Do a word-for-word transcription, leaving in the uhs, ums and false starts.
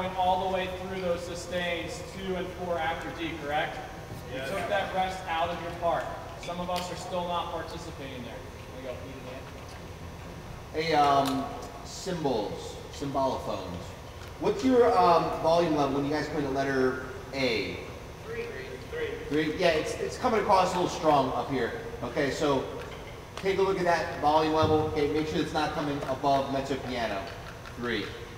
going all the way through those sustains two and four after D, correct? You Yes. took that rest out of your part. Some of us are still not participating there. Here we go, feet Hey, um, cymbals, cymbalophones. What's your um, volume level when you guys play the letter A? Three. Three. Three? Yeah, it's, it's coming across a little strong up here. Okay, so take a look at that volume level. Okay, make sure it's not coming above mezzo piano. Three.